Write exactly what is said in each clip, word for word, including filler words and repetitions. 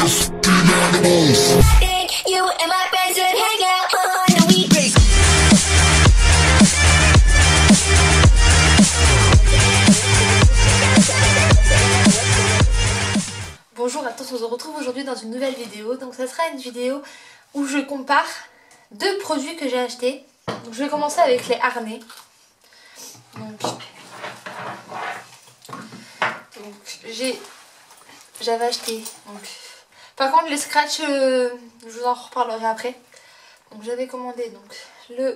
Bonjour à tous, on se retrouve aujourd'hui dans une nouvelle vidéo. Donc ça sera une vidéo où je compare deux produits que j'ai achetés. Donc je vais commencer avec les harnais. Donc, donc j'ai j'avais acheté. Donc, par contre les scratchs, euh, je vous en reparlerai après. Donc j'avais commandé donc le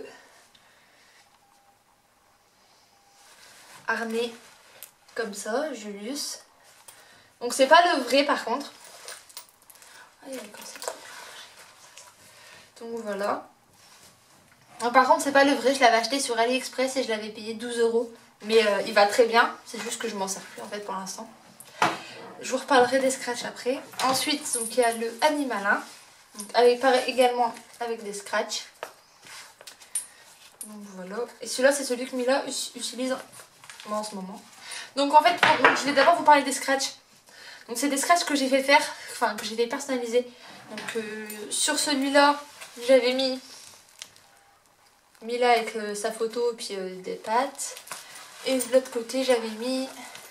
harnais comme ça, Julius. Donc c'est pas le vrai par contre. Donc voilà. Donc, par contre c'est pas le vrai, je l'avais acheté sur AliExpress et je l'avais payé douze euros. Mais euh, il va très bien, c'est juste que je m'en sers plus en fait pour l'instant. Je vous reparlerai des scratchs après. Ensuite donc il y a le Animalin. Donc, avec, pareil, également avec des scratchs. Donc voilà. Et celui-là c'est celui que Mila utilise moi en ce moment. Donc en fait je vais d'abord vous parler des scratchs. Donc c'est des scratchs que j'ai fait faire, enfin que j'ai fait personnaliser. Donc euh, sur celui-là, j'avais mis Mila avec euh, sa photo puis euh, des pattes. Et de l'autre côté, j'avais mis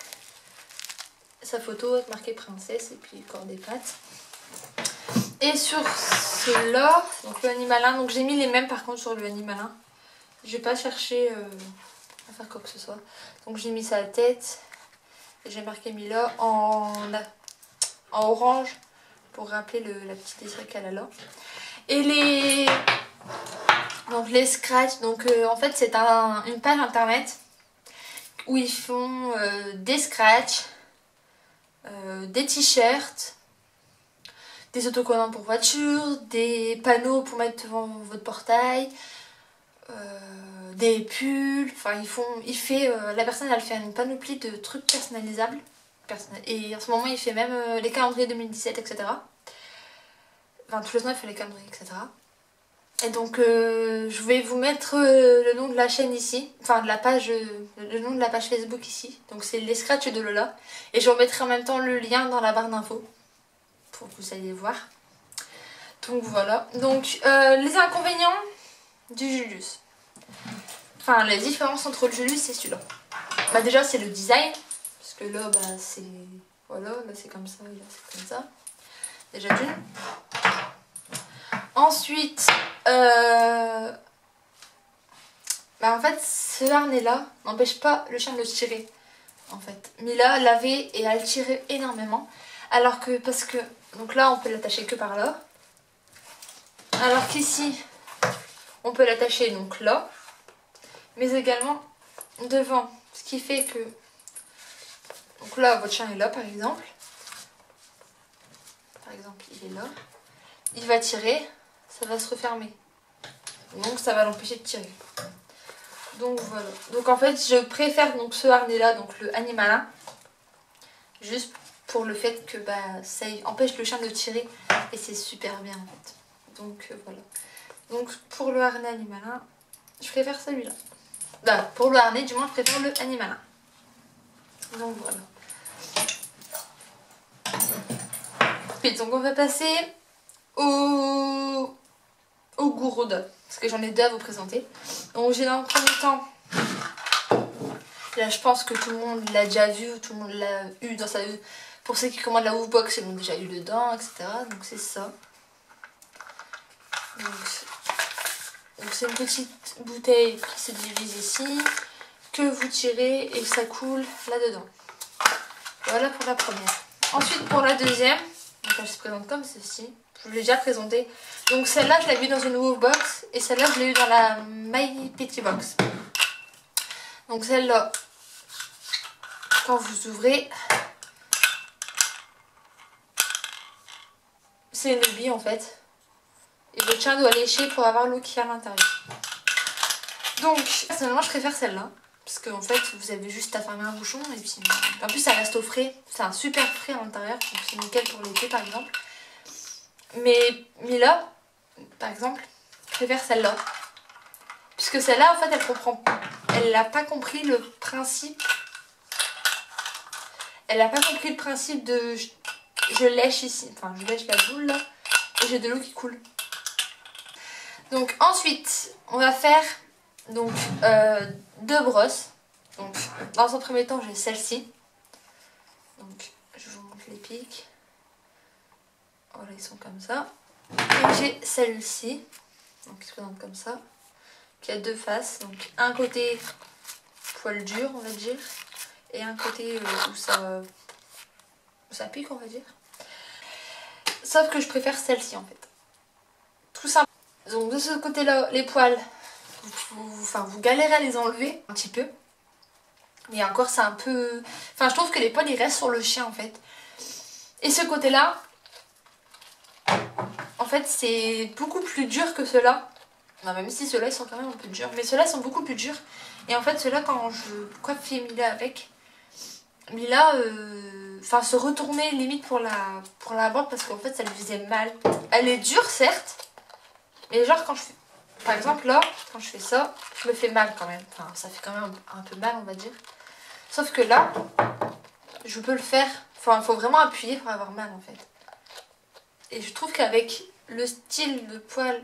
sa photo avec marqué princesse et puis encore des pattes. Et sur ceux-là, donc le Animalin, donc j'ai mis les mêmes par contre sur le Animalin. Je vais pas chercher euh, à faire quoi que ce soit. Donc j'ai mis sa tête. J'ai marqué Mila en, en orange pour rappeler le, la petite désirée qu'elle a là. Et les, donc les scratchs, donc euh, en fait c'est un, une page internet où ils font euh, des scratchs, euh, des t-shirts, des autocollants pour voiture, des panneaux pour mettre devant votre portail. Euh, des pulls, enfin ils font, il fait, euh, la personne elle fait une panoplie de trucs personnalisables, Personnel, et en ce moment il fait même euh, les calendriers deux mille dix-sept, et cetera. Enfin tous les ans il fait les calendriers, et cetera. Et donc euh, je vais vous mettre euh, le nom de la chaîne ici, enfin de la page, euh, le nom de la page Facebook ici. Donc c'est les scratchs de Lola, et je vous remettrai en même temps le lien dans la barre d'infos pour que vous alliez voir. Donc voilà. Donc euh, les inconvénients du Julius. Enfin, la différence entre le Julius et celui-là. Bah déjà, c'est le design. Parce que là, bah c'est... Voilà, là c'est comme ça, et là c'est comme ça. Déjà d'une. Ensuite, euh... bah en fait, ce harnais-là n'empêche pas le chien de le tirer. En fait. Mila l'avait et elle tirait énormément. Alors que, parce que... Donc là, on peut l'attacher que par là. Alors qu'ici... On peut l'attacher donc là, mais également devant, ce qui fait que, donc là votre chien est là par exemple, par exemple il est là, il va tirer, ça va se refermer, donc ça va l'empêcher de tirer. Donc voilà, donc en fait je préfère donc ce harnais là, donc le Animalin, juste pour le fait que bah, ça empêche le chien de tirer et c'est super bien en fait, donc euh, voilà. Donc pour le harnais Animalin, je préfère celui-là. Bah, pour le harnais, du moins, je préfère le Animalin. Donc voilà. Et donc on va passer au, au Gouroud. Parce que j'en ai deux à vous présenter. Donc j'ai dans le premier temps. Là je pense que tout le monde l'a déjà vu, tout le monde l'a eu dans sa... Pour ceux qui commandent la Woofbox, ils l'ont déjà eu dedans, et cetera. Donc c'est ça. Donc c'est une petite bouteille qui se divise ici, que vous tirez et ça coule là-dedans. Voilà pour la première. Ensuite pour la deuxième, donc elle se présente comme ceci. Je vous l'ai déjà présentée. Donc celle-là je l'ai vue dans une Woofbox et celle-là je l'ai eu dans la My Petty Box. Donc celle-là, quand vous ouvrez, c'est une bille en fait. Et votre chien doit lécher pour avoir l'eau qui est à l'intérieur. Donc, personnellement, je préfère celle-là. Parce qu'en fait, vous avez juste à fermer un bouchon. Et puis, en plus, ça reste au frais. C'est un super frais à l'intérieur. Donc, c'est nickel pour l'été, par exemple. Mais Mila, par exemple, préfère celle-là. Puisque celle-là, en fait, elle comprend... Elle n'a pas compris le principe... Elle n'a pas compris le principe de... je lèche ici, enfin je lèche la boule là et j'ai de l'eau qui coule. Donc ensuite on va faire donc euh, deux brosses. Donc dans un premier temps j'ai celle-ci. Donc je vous montre les pics. Voilà, ils sont comme ça. Et j'ai celle-ci, donc qui se présente comme ça, qui a deux faces. Donc un côté poil dur on va dire, et un côté euh, où, ça, où ça pique on va dire. Sauf que je préfère celle-ci en fait. Tout simple. Donc de ce côté-là, les poils, vous, vous, enfin, vous galérez à les enlever un petit peu. Mais encore c'est un peu... Enfin je trouve que les poils ils restent sur le chien en fait. Et ce côté-là, en fait c'est beaucoup plus dur que ceux-là. Non, même si ceux-là ils sont quand même un peu durs. Mais ceux-là sont beaucoup plus durs. Et en fait ceux-là quand je coiffe Mila avec, Mila euh... enfin se retournait limite pour la, pour la mordre parce qu'en fait ça lui faisait mal. Elle est dure certes. Mais genre quand je fais... Par exemple là, quand je fais ça, je me fais mal quand même. Enfin ça fait quand même un, un peu mal on va dire. Sauf que là, je peux le faire. Enfin, il faut vraiment appuyer pour avoir mal en fait. Et je trouve qu'avec le style de poil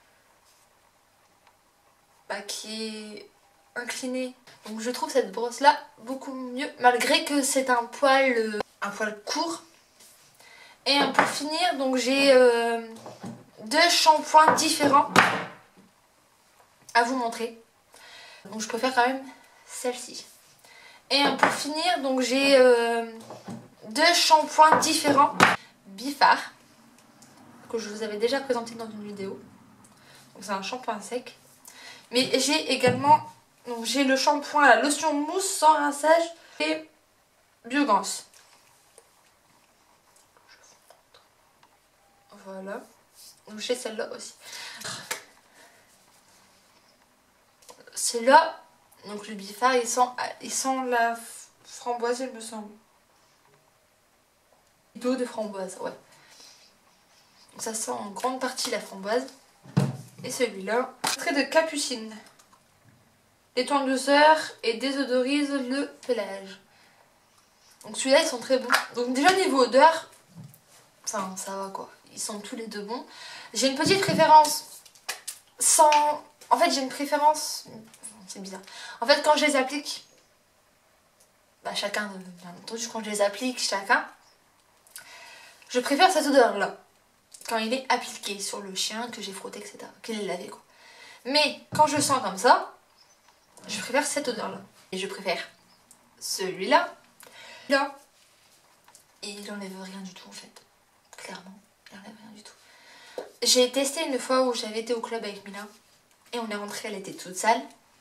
bah, qui est incliné, donc je trouve cette brosse là beaucoup mieux. Malgré que c'est un poil, euh, un poil court. Et pour finir, donc j'ai euh, deux shampoings différents à vous montrer. Donc je préfère quand même celle-ci. Et pour finir, donc j'ai euh, deux shampoings différents Bifar que je vous avais déjà présenté dans une vidéo. Donc c'est un shampoing sec. Mais j'ai également donc j'ai le shampoing la lotion mousse sans rinçage et Biogans. Voilà. Donc j'ai celle-là aussi. Celle-là, donc le Bifar, il sent, il sent la framboise, il me semble. D'eau de framboise, ouais. Donc ça sent en grande partie la framboise. Et celui-là, trait de capucine. Détend en douceur et désodorise le pelage. Donc celui-là, ils sont très bons. Donc déjà niveau odeur, enfin ça va quoi. Ils sont tous les deux bons. J'ai une petite préférence sans... En fait j'ai une préférence... C'est bizarre. En fait quand je les applique, bah chacun, bien entendu quand je les applique, chacun, je préfère cette odeur là. Quand il est appliqué sur le chien, que j'ai frotté, et cetera. Qu'il est lavé quoi. Mais quand je sens comme ça, je préfère cette odeur là. Et je préfère celui-là, là. Et il n'enlève rien du tout en fait. Clairement, il n'enlève rien du tout. J'ai testé une fois où j'avais été au club avec Mila. Et on est rentré, elle était toute sale.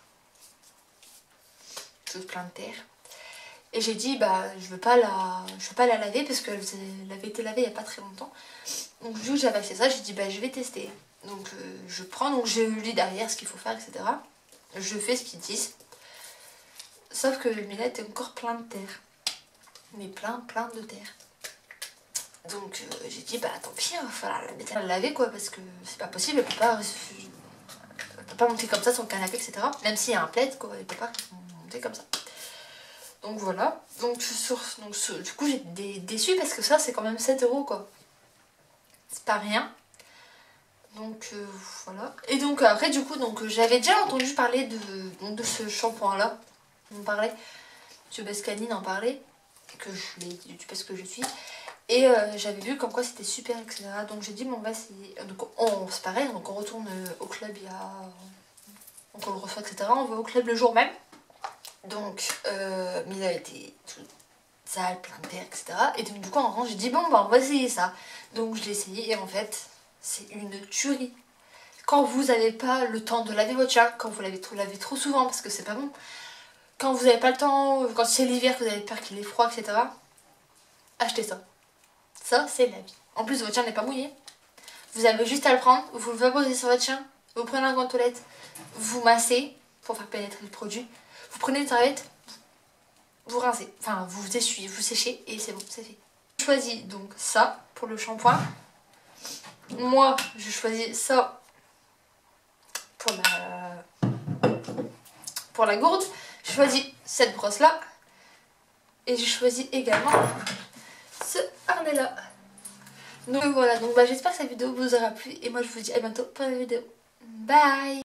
Toute plein de terre. Et j'ai dit bah je veux pas la je veux pas la laver parce qu'elle avait été lavée il y a pas très longtemps. Donc vu que j'avais acheté ça, j'ai dit bah je vais tester. Donc euh, je prends, donc je lis derrière ce qu'il faut faire, et cetera. Je fais ce qu'ils disent. Sauf que le Mila était encore plein de terre. Mais plein plein de terre. Donc euh, j'ai dit bah tant pis, il va falloir la mettre à la laver quoi, parce que c'est pas possible, elle peut pas, elle peut pas monter comme ça sur le canapé, et cetera. Même s'il y a un plaid quoi, elle peut pas monter comme ça. Donc voilà, donc, sur, donc ce, du coup j'ai déçu parce que ça c'est quand même sept euros quoi. C'est pas rien. Donc euh, voilà. Et donc après du coup donc j'avais déjà entendu parler de, donc, de ce shampoing là. On parlait, M. Bescanine en parlait. Et que je l'ai dit parce que je suis. Et euh, j'avais vu comme quoi c'était super, et cetera. Donc j'ai dit bon bah c'est. Donc on c'est pareil, donc on retourne au club il y a. Donc on le reçoit, et cetera. On va au club le jour même. Donc, euh, Mila était toute sale, plein de terre, et cetera. Et donc, du coup, en rentrant, j'ai dit, bon, bah, on va essayer ça. Donc, je l'ai essayé et en fait, c'est une tuerie. Quand vous n'avez pas le temps de laver votre chat, quand vous l'avez trop lavé trop souvent parce que c'est pas bon, quand vous n'avez pas le temps, quand c'est l'hiver, que vous avez peur qu'il ait froid, et cetera, achetez ça. Ça, c'est la vie. En plus, votre chien n'est pas mouillé. Vous avez juste à le prendre, vous le vaporisez sur votre chien, vous prenez un gant de toilette, vous massez pour faire pénétrer le produit. Vous prenez une serviette, vous rincez, enfin vous essuyez, vous séchez et c'est bon, c'est fait. Je choisis donc ça pour le shampoing. Moi, je choisis ça pour la, pour la gourde. Je choisis cette brosse là. Et je choisis également ce harnais là. Donc voilà, donc bah, j'espère que cette vidéo vous aura plu et moi je vous dis à bientôt pour la vidéo. Bye!